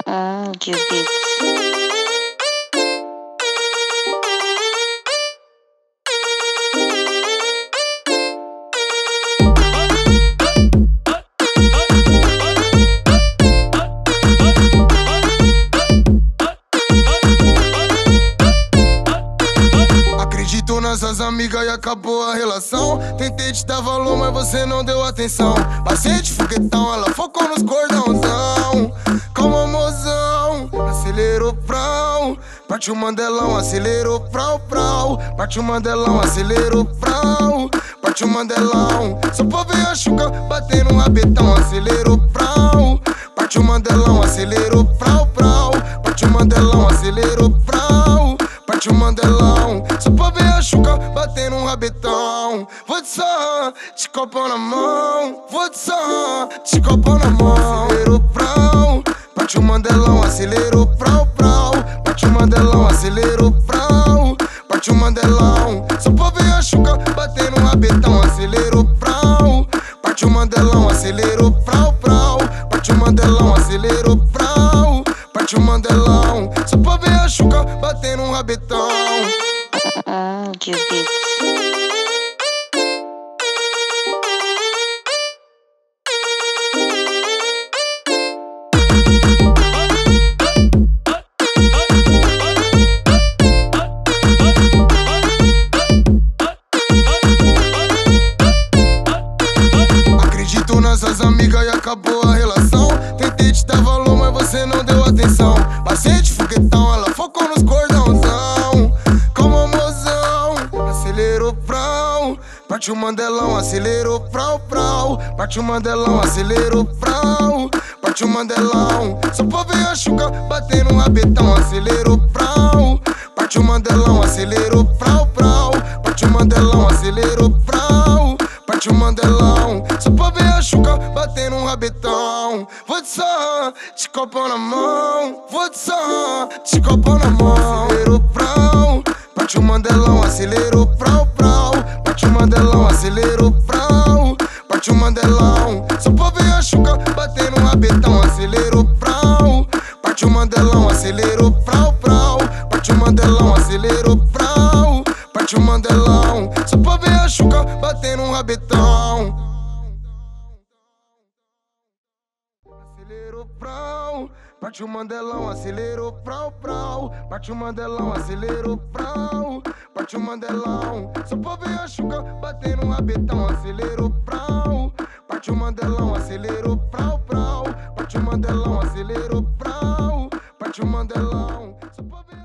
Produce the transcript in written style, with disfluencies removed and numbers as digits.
De beats. Acredito nessas amigas e acabou a relação. Tentei te dar valor, mas você não deu atenção. Passei de foguetão, ela focou nos cordãozão. Calma, mozão, acelerou prau. Partiu Mandelão, acelerou prau, prau. Partiu Mandelão, acelerou prau. Partiu Mandelão, só pra ver a chuca batendo um rabetão. Acelerou prau. Partiu Mandelão, acelerou prau, prau. Partiu Mandelão, acelerou prau. Partiu Mandelão, só pra ver a chuca batendo um rabetão. Vou de sarra, de copão na mão. Vou de sarra, de copão na mão. Acelerou prau. Partiu Mandelão, acelerou prau, prau. Partiu Mandelão, acelerou prau. Partiu Mandelão, só pra ver a chuca batendo um rabetão. Acelerou prau. Partiu Mandelão, acelerou prau, prau. Partiu Mandelão, acelerou prau. Partiu Mandelão, só pra ver a chuca batendo um rabetão. De beats. Acredito nessas amigas e acabou a relação. Tentei te dar valor, mas você não deu atenção. Passei de foguetão, ela focou nos cordãozão. Calma, mozão, acelerou prau. Partiu Mandelão, acelerou prau, prau. Partiu Mandelão, acelerou prau. Partiu Mandelão, só pra ver a chuca batendo um rabetão. Acelerou prau. Partiu Mandelão, acelerou prau, prau. Partiu Mandelão, acelerou prau. Partiu Mandelão, só pra ver a chuca batendo um rabetão. Vou de sarra, de copão na mão. Vou de sarra, de copão na mão. Acelerou prau. Partiu Mandelão, acelerou prau, prau. Partiu Mandelão, acelerou prau. Partiu Mandelão, só pra ver a chuca batendo um rabetão. Acelerou prau. Partiu Mandelão, acelerou prau, prau. Partiu Mandelão, acelerou prau. Partiu Mandelão, só pra ver a chuca batendo um rabetão. Acelerou prau. Partiu Mandelão, acelerou prau, prau. Partiu Mandelão, acelerou prau. Partiu Mandelão, só pra ver a chuca batendo um rabetão. Acelerou prau. Partiu Mandelão, acelerou prau, prau. Partiu Mandelão, acelerou prau. Partiu Mandelão, só pra